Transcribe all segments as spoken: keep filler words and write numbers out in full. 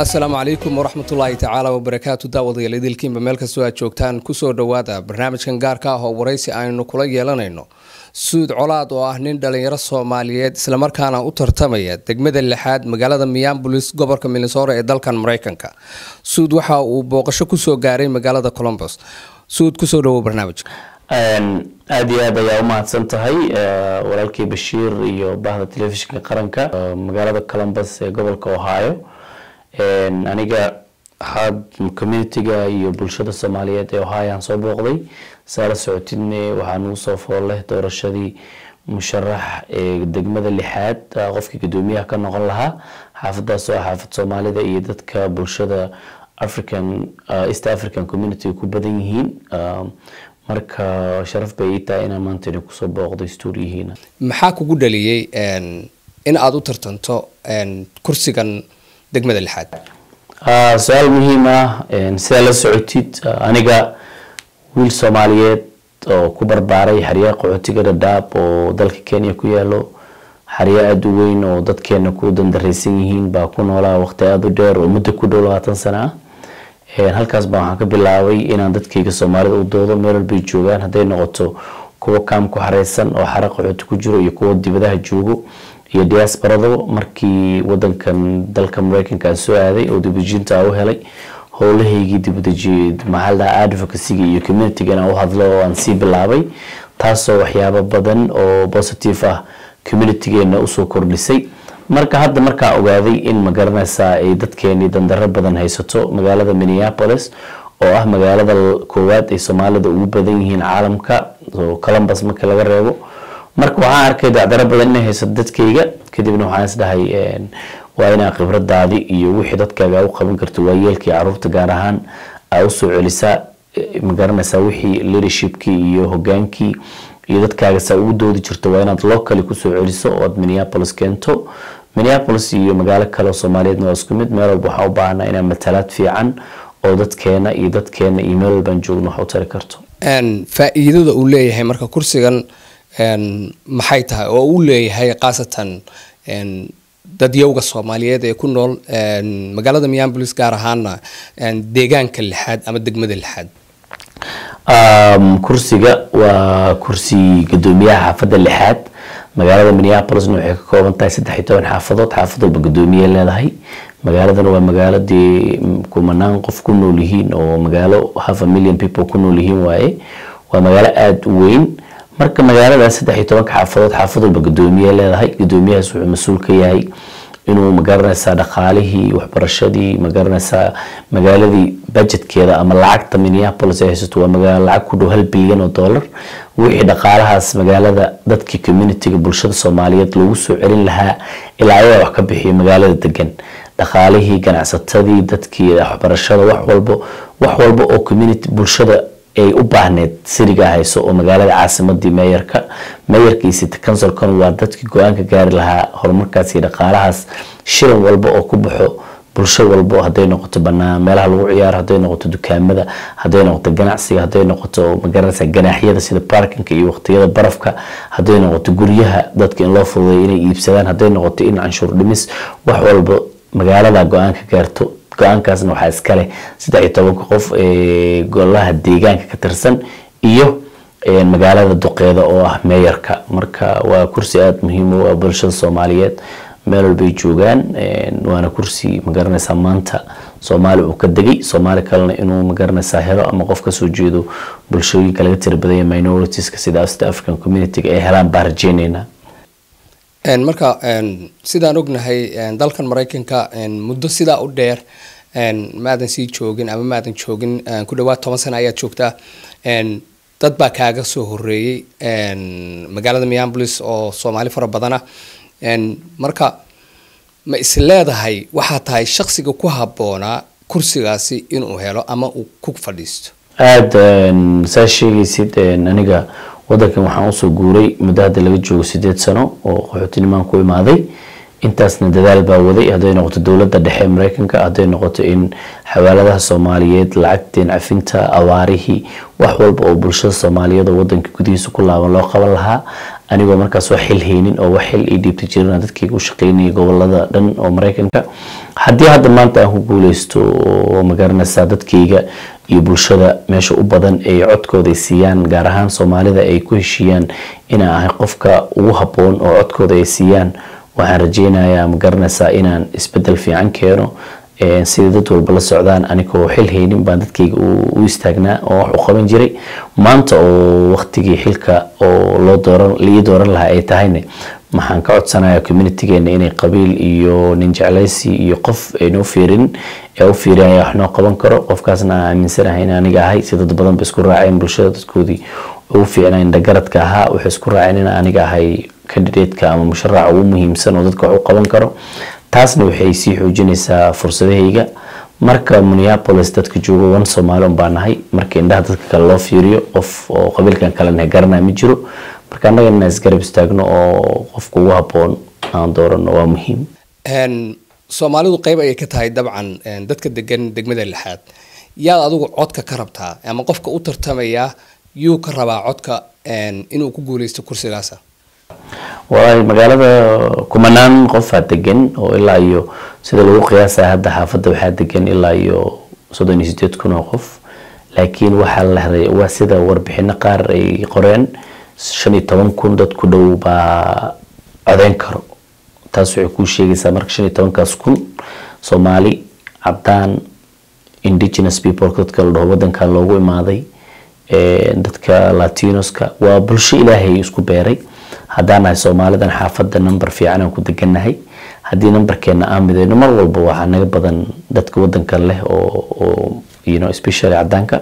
السلام عليكم ورحمة الله تعالى وبركاته داودي ليدلكين بملك سوا joogtaan kusoo dhawaada barnaamijkan gaarka ah oo wareysi aynu kula yeelanayno Suud Colaad oo ah nin dhalinyaro Soomaaliyeed isla markaana u tartamaya degmada lixaad magaalada Minneapolis gobolka Minnesota ee dalkan Mareykanka Suud waxa uu booqasho ku soo gaaray magaalada Columbus Suud ku soo dhawo barnaamijka een aad iyo aad ayaa u mahadsan tahay walaalkii Bashiir iyo bahda telefishinka qaranka magaalada Columbus ee gobolka Ohio een aniga had community-ga iyo bulshada Soomaaliyeed ee Ohio aan soo booqday saala socodinay waxaan u soo foolay doorashadii musharax ee degmada lixaad qofkii gudoomiyaha ka noqon lahaa xaafadaas oo xaafad Soomaalida iyo dadka bulshada African uh, East African community ku badan yihiin uh, marka sharaf bay tahay in maanta ku soo booqday stooriyihiina maxaa kugu dhaliyay een in aad u tartanto een kursigan degmada lixaad ah su'aal muhiim ah in sida la socotid aniga wiil Soomaaliyeed oo ku barbaaray xariiq qaxootiga Dadaab oo dalka Kenya ku yaalo xariiq aad u weyn oo dadkeena ku dandareysan yihiin baa ku noolaa waqti aad u dheer oo muddo ku dhow labaatan sano ah ee halkaas baan waxaan ka bilaabay inaan dadkayga Soomaalida u doodo meel walba ay joogaan haday noqoto kuwa kaam ku xareysan oo xariiq qaxooti ku jiro iyo kuwa dibadaha joogo iyo diasporada markii wadankan dalka Mareykanka soo aaday oo dibujinta u helay howlahaygii dibadajid maxalada advocacy iyo community-gana u hadlo oo aan si bilaabay taasoo waxyaabo badan oo positive ah community-geena u soo kordhisay marka hadda marka ogaaday in magaranaysa ay dadkeeni dandaro badan haysato magaalada Minneapolis oo ah magaalada koowaad ee Soomaalida ugu badan yihiin caalamka oo Columbus marka laga reebo marka waxaan arkay dacdaro badan inay haysato dadkayga kadibna waxaan isdahay een waa ina khibradaadi iyo wixii dadkaaga u qaban karto waayeelkii caruurta gaar ahaan ay u soo celisaa magaranaysa wixii leadership-kii iyo hogaankii iyo dadkaaga saa ugu doodi jirto waa inaad locally ku soo celiso oo aad Minneapolis keento Minneapolis iyo magaalo kale oo Soomaaliyeed waa isku mid meel walba waxa u baahnaa inaan matalaad fiican oo dadkeena iyo dadkeena email baan joogno wax u tari karto een faa'iidada uu leeyahay marka kursigan een maxay tahay oo uu leeyahay qaasatan een dadyowga Soomaaliyeed ee ku nool een magaalada Minneapolis gaar ahaan een deegaanka lixaad ama degmada lixaad um kursiga waa kursi gudoomiyaha xaafadda lixaad magaalada Minneapolis waxay ka kooban tahay saddex iyo toban xaafadood xaafad walba gudoomiye leedahay magaaladana waa magaaladii kumanaan qof ku nool yihiin oo magaalo half a million people ku nool yihiin waaye waa magaalo aad u weyn marka magaalada saddex iyo toban xaafadood xaafad walba gudoomiye leedahay gudoomiyahaas wuxuu mas'uul ka yahay inuu magaranaysa dhaqaalihii waxbarashadii magaranaysa magaaladii budgetkeeda ama lacagta Minneapolis ay haysato waa magaalo lacag ku dhow hal bilyan oo dollar wixii dhaqaalahaas magaalada dadkii community-ga bulshada Soomaaliyeed lagu soo celin lahaa ilaa ay wax ka bixiyo magaalada degan dhaqaalihii ganacsatadii dadkii waxbarashada wax walba wax walba oo community bulshada ay u baahneed siriga hayso oo magaalada caasimadii mayorka mayorkiisa councilkan waa dadkii go'aanka gaari lahaa horumarkaas iyo dhaqaalahaas shilin walba oo ku baxo bulshada walba haday noqoto banaan meelaha lagu ciyaar haday noqoto dukaamada haday noqoto ganacsiga haday noqoto magaranaysa ganaaxyada sida parking iyo waqtiyada barafka haday noqoto guryaha dadka in loo fududeeyo inay iibsadaan haday noqoto in canshuur dhimis wax walba magaalada go'aanka gaarto go'aankaasna waxa iska leh saddex iyo toban qof ee golaha deegaanka ka tirsan iyo ee magaalada duqeeda oo ah mayorka marka waa kursi aad muhiim u ah bulshada Soomaaliyeed meel walba ay joogaan waana kursi magaranaysa maanta Soomaali uu ka dagay Soomaali kalena inuu magaranaysa helo ama qof ka soo jeedo bulshooyinka laga tirbaday minorities-ka sida East African community ay helaan barjeenina een marka een sidaan ognahay een dalkan Mareykanka een muddo sida u dheer een maadan sii joogin ama maadan joogin ku dhawaad toban sano ayaa joogtaa een dad baa kaaga soo horeeyay een magaalada Minneapolis oo Soomaali fara badan ah een marka ma is leedahay waxa tahay shakhsiga ku haboona kursigaasi inuu helo ama uu ku fadhiisto aad saashigaysid aniga wadankan waxaan u soo guuray muddo hadda laga joogo sideed sano oo qaxootinimo ku imaaday intaasna dadaal baa waday haday noqoto dawladda dhexe Mareykanka haday noqoto in xawaaladaha Soomaaliyeed lacagteen cafinta awaarihi wax walba oo bulshada Soomaaliyeed oo wadanka gudihiisa ku laaban loo qaban lahaa anigoo markaas wax xil haynin oo wax xil ii dhiibta jirin dadkayga u shaqeynayay gobolada dhan oo Mareykanka. haddii hadda maanta aan ku guuleysto oo magaranaysaa dadkayga iyo bulshada meesha u badan ay codkooda ay siiyaan, gaar ahaan Soomaalida ay ku heshiiyaan inaan ahay qofka ugu habboon oo codkooda ay siiyaan, waxaan rajeynayaa magaranaysaa inaan isbedel fiican keeno. sida dad walba la socdaan anigoo xil haynin baan dadkayga u istaagnaa oo wax u qaban jiray. maanta oo waqtigii xilka oo loo dooran lii dooran lahaa ay tahayna maxaan ka codsanayaa communitygeena inay qabiil iyo nin jeclaysi iyo qof ay noo fiirin ee u fiiriyaan wax noo qaban karo. qofkaasna aaminsanahay in aniga ahay, sida dad badan ba isku raaceen bulshada dadkoodii ugu fiicnaan dhagaradka ahaa waxay isku raaceen in aniga ahay candidate-ka ama musharaxa ugu muhiimsan oo dadka wax u qaban karo. taasna waxay sii xoojinaysaa fursadahayga. marka Minneapolis dadka jooga wan Soomaali un baan nahay, marka indhaha dadka kale loo fiiriyo qof oo qabiilkan kale garanay ma jiro. marka anaga inaan isgarab istaagno oo qofka ugu habboon aan doorano waa muhiim. een Soomaalidu qayb ay ka tahay dabcan dadka degan degmada lixaad. yaa adigu codka ka rabtaa ama qofka u tartamaya yuu ka rabaa codka een inuu ku guuleysto kursigaas? waa magaalada kumanaan qof degan oo ilaa iyo sida lagu qiyaasay hadda xaafadda waxaa degan ilaa iyo soddon iyo siddeed kun oo qof. laakiin waxaa la helay waa sida warbixino qaar ay qoreen shan iyo toban kun dad ku dhow baa codeyn karo. taas waxay ku sheegaysaa marka shan iyo toban kaas kun Soomaali, Cabdaan, indigenous people dadka la dhaho wadankan loogu imaaday, ee dadka Latinoska, waa bulsho Ilaahay isku beeray. haddaan nahay Soomaalidan xaafadda number fiican aan ku deganahay. haddii numberkeena aan midayno mar walba waxaa naga badan dadka wadanka leh oo oo you know especially cadaanka.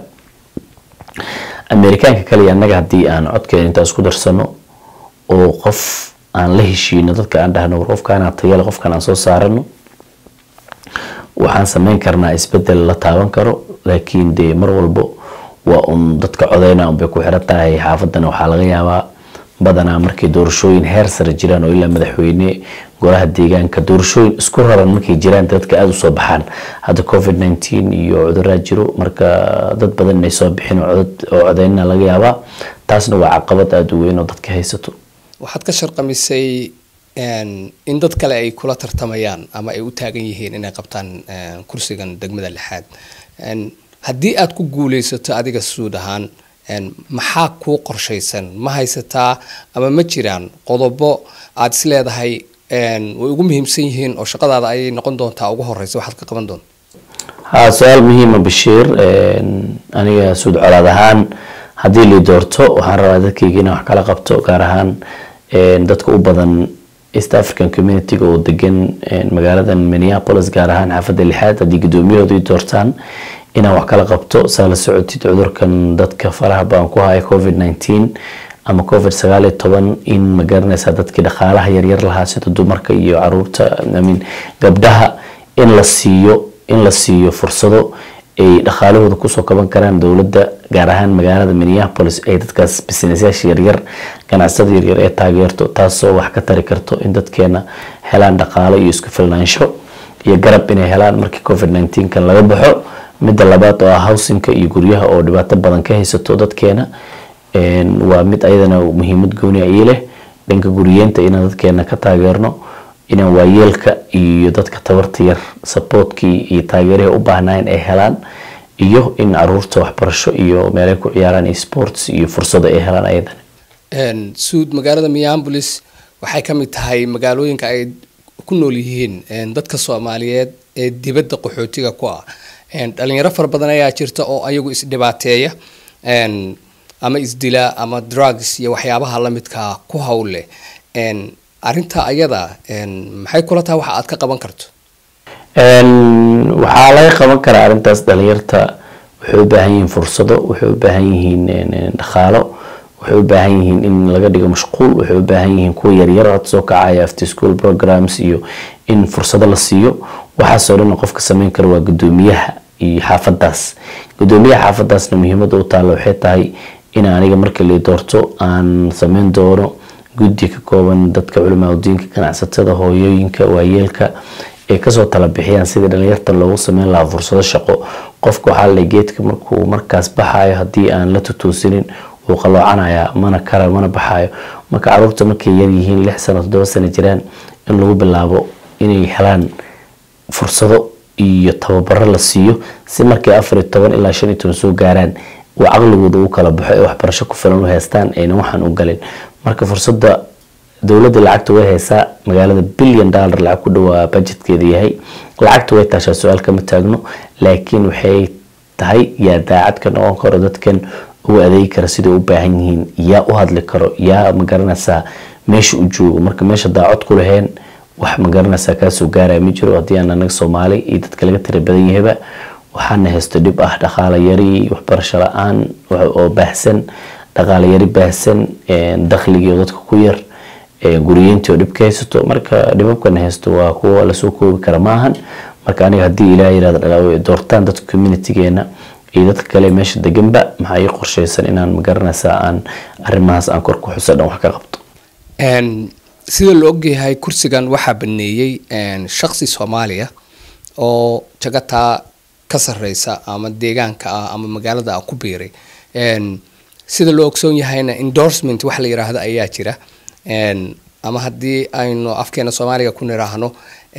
Amerikaanka kaliya anaga haddii aan codkeena inta isku darsano oo qof aan la heshiino dadka aan dhahno qofkaan aan tayo qofkaan aan soo saarano, waxaan sameyn karnaa isbedel la taaban karo. laakiin de mar walba waa un dadka codeyna un bay ku xiran tahay. xaafadana waxaa laga yaabaa badanaa markii doorashooyin heer sare jiraan oo ilaa madaxweyne golaha deegaanka doorashooyin isku raran markay jiraan dadka aad u soo baxaan. hadda covid nineteen iyo cudurada jiro, marka dad badan inay soo bixin oo codeyna laga yaabaa. taasna waa caqabad aad u weyn oo dadka haysato. waxaad ka sharqamisay in dad kale ay kula tartamayaan ama ay u taagan yihiin inay qabtaan kursigan degmada lixaad. haddii aad ku guuleysato adiga suud ahaan maxaa kuu qorshaysan? ma haysataa ama ma jiraan qodobo aad is leedahay way ugu muhiimsan yihiin oo shaqadaada ay noqon doontaa ugu horeysa waxaad ka qaban doonto? ها سؤال مهم بشير أنا سود على ذهان هذه اللي دورته وحنا ذكي جينا وحكلا قبته كارهان دتك أوبدن East African Community oo degan magaalada Minneapolis gaar ahaan xaafadda lixaad hadii gudoomiyadu doortaan inaan wax kala qabto sala socodid cudurkan dadka faraha baan ku hay covid nineteen ama covid sagaal iyo toban in magaranaysa dadkii dhaqaalaha yar yar lahaa sida dumarka iyo caruurta amin gabdhaha in la siiyo in la siiyo fursado ay dhaqaalahooda ku soo kaban karaan dawladda gaar ahaan magaalada Minneapolis ay dadkaas business yar yar ganacsatada yar yar ee taageerto taasoo wax ka tari karto in dadkeena helaan dhaqaale iyo isku filnaansho iyo garab inay helaan markii covid nineteen kan laga baxo. mid labaad oo housing-ka iyo guryaha oo dhibaato badan ka haysato dadkeena een waa mid ayadana muhiimad gooni ah leh dhanka guriyeenta in dadkeena ka taageerno in waayeelka iyo dadka tabarta yar supportkii iyo taageerada u baahnaan ay helaan iyo in caruurta waxbarasho iyo meelo ku ciyaaraan sports iyo fursado ay helaan ayadan. een suud magaalada Minneapolis waxay ka mid tahay magaalooyinka ay ku nool yihiin een dadka Soomaaliyeed ee dibadda qaxootiga ku ah. een dhalinyaro far badan ayaa jirta oo ayagu is dhibaateeya een ama isdila ama drugs iyo waxyaabaha la midka ku hawle. een arinta ayada een maxay kula tahay waxa aad ka qaban karto? een waxa laga qaban karaa arintaas dhalinyarta waxay u baahan yihiin fursado, waxay u baahan yihiin dhaqaalo, waxay u baahan yihiin in laga dhigo mashquul, waxay u baahan yihiin kuwa yar yar oo soo kacaya after school programs iyo in fursado la siiyo. waxa soo dhan qofka sameyn karo waa gudoomiyaha iyo xaafadaas. gudoomiyaha xaafadaasna muhiimad u taalo waxay tahay in aniga markii la doorto aan sameyn doono guddi ka kooban dadka culimada diinka, ganacsatada, hooyooyinka, waayeelka ee ka soo tala bixiyaan sidii dhalinyarta loogu sameyn lahaa fursado shaqo. qofka waxa la geedka markuu markaas baxayo hadii aan la tutuusinin wuu qaloocanaya mana kara mana baxayo marka caruurta markay yar yihiin lix sano toddoba sano jiraan in lagu bilaabo inay helaan fursado iyo tababaro la siiyo si markay afar iyo toban ilaa shan iyo toban soo gaaraan uu caqligooda u kala baxo ee waxbarasho ku filan u haystaan ayna waxaan u galin marka fursada dawladda lacagta way haysaa magaalada billion dollar lacag ku dhawaa budgetkeeda yahay lacagta way taashaa su-aal kama taagno laakiin waxay tahay yaa daacad ka noqon karo dadkan ugu adeegi kara siday u baahan yihiin yaa u hadli karo yaa magaranaysaa meesha u joogo marka meesha daacad ku lahayn wax magaranaysaa kaasoo gaaraya ma jiro haddii aan anaga soomaali iyo dadka laga tira badan yahayba waxaana haysto dhib ah dhaqaale yari waxbarasho la-aan oo baahsan dhaqaale yari baahsan dakhligii dadka ku yar guriyeyntii oo dhib ka haysato marka dhibabkana haysto waa kuwa lasoo koobi kara maahan marka aniga haddii ilaah yirahdo doortaan dadka communitygeena iyo dadka kale meesha deganba maxaa ii qorshaysan inaan magaranaysaa aan arrimahaas aan kor ku xuso dhan wax ka qabto sida la ogyahay kursigan waxaa baneeyey shakhsi Soomaaliya oo jagataa ka sareysa ama deegaanka ah ama magaalada ah ku biiray sida loo ogsoon yahayna endorsement wax la yiraahdo ayaa jira ama haddii aynu afkeena Soomaaliga ku niraahno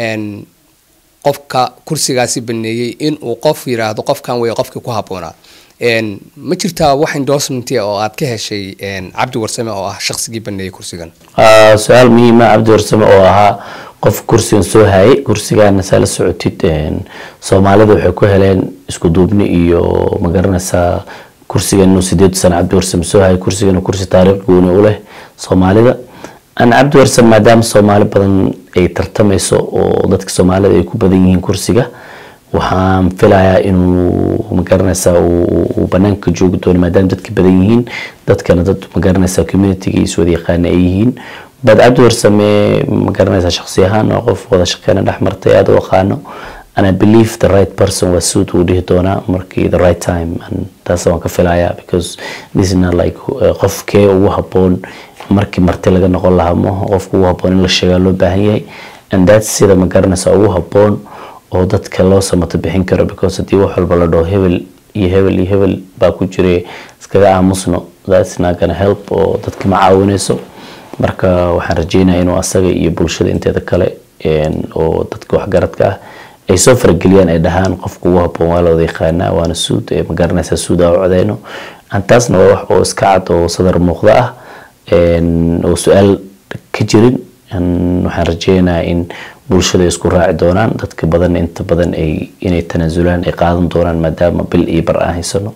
qofka kursigaasi baneeyay in uu qof yiraahdo qofkan way qofka ku haboonaa ma jirtaa wax endorsement oo aad ka heshay Cabdi Warsame oo ah shakhsigii baneeyay kursigan ah su'aal muhiim ah Cabdi Warsame oo ahaa qof kursigan soo hayay kursigan sala socotid Soomaalida waxay ku heleen isku duubni iyo magaranaysa kursigan oo sideed sano Cabdi Warsame soo hayay kursigan kursi taariikh gooni u leh Soomaalida أنا عبد الورسم مادام سومالي بدن أي ترتميسو ودتك سومالي أي كوبدين يهين كرسيجا وحام فيلايا إنه مقارنسا وبنانك جوج دون مادام دتك بدين يهين دتك أنا دت مقارنسا كوميونتي سودي قانا أيهين بعد عبد الورسم مقارنسا شخصيا هان وقف وذا شقينا الأحمر تياد وقانو أنا believe the right person was suit وديه دونا مركي the right time and that's what I feel because this is not like قف كي وهبون markii marti laga noqon lahaa ma qofku uu haboon in la sheego loo baahan yahay and that's sida ma garanaysa uu haboon oo dadka loo samato bixin karo because hadii wax walba la dhaho hebel iyo hebel iyo hebel baa ku jiray iskaga aamusno that's not gonna help oo dadka ma caawinayso marka waxaan rajeynayaa inuu asaga iyo bulshada inteeda kale oo dadka wax garadka ah ay soo fargeliyaan ay dhahaan qofku uu haboon waa loo yaqaanaa waana suud ee ma garanaysa suud oo codeyno antaasna waa wax oo iska cad oo sadar muuqda ah oo su'aal ka jirin waxaan rajeynayaa in bulshada isku raaci doonaan dadka badan inta badan ay inay tanaasulaan ay qaadan doonaan maadaama bil iyo bar aan haysano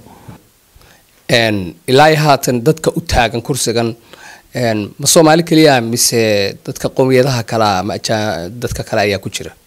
een ilaa haatan dadka u taagan kursigan een ma Soomaali kaliya mise dadka qowmiyadaha kala ama dadka kale ayaa ku jira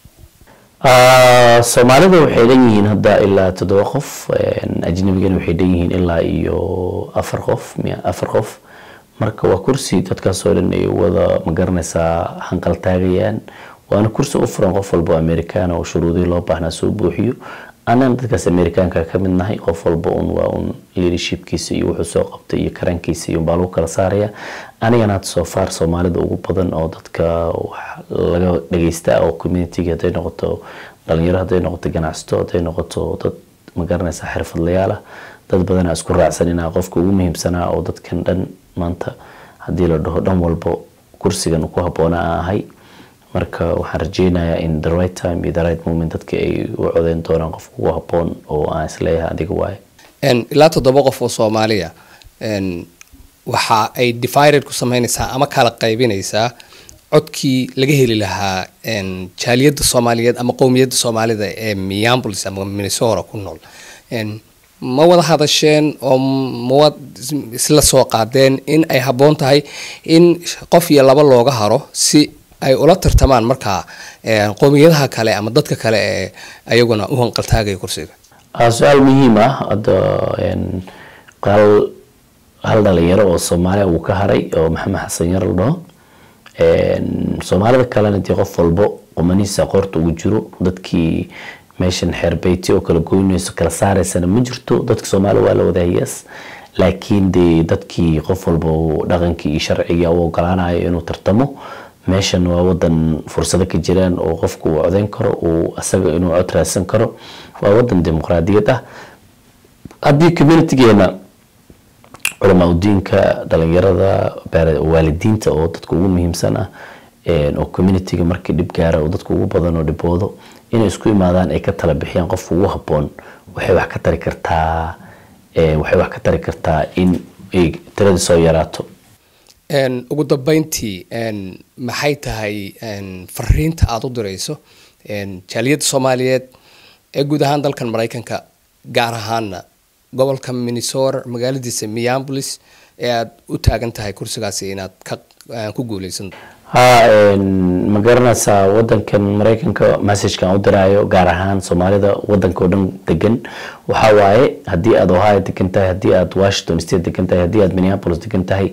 ah Soomaalida waxay leeyihiin hadda ilaa toddoba qof ajnabigana waxay leeyihiin ilaa iyo afar qof afar qof marka waa kursi dadkaas oo dhan ay wada magaranaysaa hanqal taagayaan waana kursi u furan qof walba Amerikaan oo shuruudii loo baahnaa soo buuxiyo anaan dadkaas Amerikaanka ka mid nahay qof walba un waa un leadershipkiisa iyo wuxuu soo qabtay iyo karankiisa iyo baa lagu kala saaraya anigana soo far Soomaalida ugu badan oo dadka laga dhageysta oo community-ga haday noqoto dhalinyaro haday noqoto ganacsato haday noqoto dad magaranaysaa xirfadlayaal ah dad badan isku raacsan inaa qofka ugu muhiimsanaa oo dadkan dhan maanta hadii la dhaho dhan walba kursigan ku haboona ahay marka waxaan rajeynayaa in the right time iyo the right moment dadka ay u codeyn doonaan qofka ugu haboon oo aan isleeyahay adiga waay een ilaa toddoba qof oo Soomaaliya een waxa ay divided ku sameynaysaa ama kala qaybinaysaa codkii laga heli lahaa een jaaliyada Soomaaliyeed ama qowmiyadda Soomaalida ee Minneapolis ama Minnesota ku nool een ma wada hadasheen oo ma isla soo qaadeen in ay haboon tahay in qof iyo laba looga haro si ay ula tartamaan marka ee qowmiyadaha kale ama dadka kale ee ayaguna u hanqal taagay kursiga su'aal muhiim ah hada een qal hal dhalinyaro oo Soomaaliya uu ka haray oo Maxamed Xasan Yar loo een Soomaalida kale intii qof walba qomaniisa qorto ugu jiro dadkii meeshan xerbeyti oo kala goynayso kala saaraysan ma jirto dadka Soomaaliya waa la wadaayas laakiin de dadkii qof walba dhaqankii iyo sharciga uu ogolaanayo inuu tartamo meeshan waa wadan fursado ka jiraan oo qofku uu codeyn karo oo asaga inuu cod raadsan karo waa wadan dimuqraadiyad ah hadii community-geena culamaa udiinka dhalinyarada waalidiinta oo dadka ugu muhiimsan ah oo community-ga markii dhib gaara oo dadka ugu badan oo dhiboodo inay isku imaadaan ay ka tala bixiyaan qofka ugu habboon waxay wax ka tari kartaa waxay wax ka tari kartaa in ay tirada soo yaraato. een ugu dambeyntii een maxay tahay een fariinta aad u dirayso een jaaliyadda Soomaaliyeed ee guud ahaan dalkan Mareykanka gaar ahaan gobolka Minnesota magaaladiisa Minneapolis ee aad u taagan tahay kursigaasi inaad ka ku guuleysan? ha een ma garanaysaa wadankan Mareykanka message-kan u diraayo gaar ahaan Soomaalida wadanka oo dhan degan waxa waaye haddii aad Ohio degan tahay haddii aad Washington State degan tahay haddii aad Minneapolis degan tahay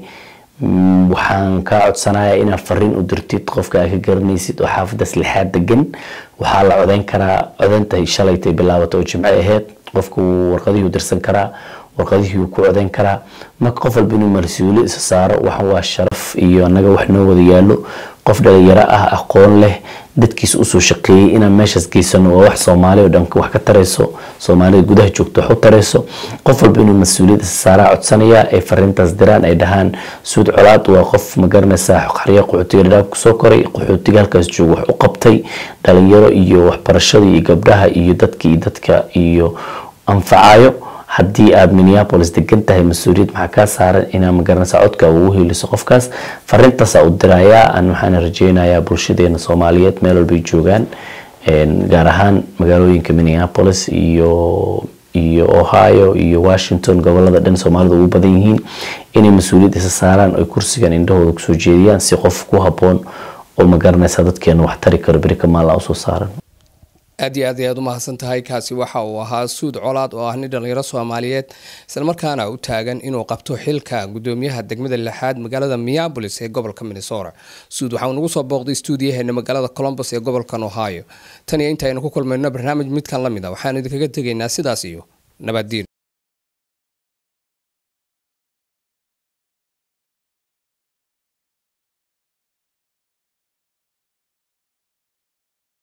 waxaan ka codsanayaa inaad fariin u dirtid qofka aad ka garanaysid oo xaafadaas lixaad degan waxaa la codeyn karaa codeynta shalaytay bilaabato oo Jimce ahayd qofku warqadii u dirsan karaa warqadii uu ku codeyn karaa marka qof walba inuu mas'uul isa saaro waxa waa sharaf iyo anaga wax noo wada yaalo qof dhalinyaro ah aqoon leh dadkiisa u soo shaqeeyay inaan meeshaas geysano wax Soomaali oo dhan wax ka tarayso Soomaalida gudaha joogto wax u tarayso qof walba inuu mas'uuliyad isa saara codsanaya ay fariintaas diraan ay dhahaan Suud Colaad waa qof ma garanaysaa xariiq qaxootiga dhaab ku soo koray qaxootiga halkaas joogo wax u qabtay dhalinyaro iyo waxbarashada iyo gabdhaha iyo dadkii dadka iyo anfacaayo haddii aad Minneapolis degan tahay mas'uuliyad maxaa ka saaran inaad ma garanaysaa codka ugu heliso qofkaas fariintaas u dirayaa aan waxaan rajeynayaa bulshadeena Soomaaliyeed meel walba joogaan een gaar ahaan magaalooyinka Minneapolis iyo iyo Ohio iyo Washington gobolada dhan Soomaalida ugu badan yihiin inay mas'uuliyad isa saaraan oo kursigan indhahooda ku soo jeediyaan si qof ku habboon oo ma garanaysaa dadkeena wax tari karo berika maal u soo saaran. aad iyo aad ayaad u mahadsan tahay kaasi waxa uu ahaa Suud Colaad oo ah nin dhalinyaro Soomaaliyeed isla markaana u taagan inuu qabto xilka gudoomiyaha degmada lixaad magaalada Minneapolis ee gobolka Minnesota. Suud waxa uu nagu soo booqday stuudiyaheena magaalada Columbus ee gobolka Ohio tan iyo inta aynu ku kulmayno barnaamij midkan la mid ah waxaan idinkaga tegaynaa sidaas iyo nabadgelyo.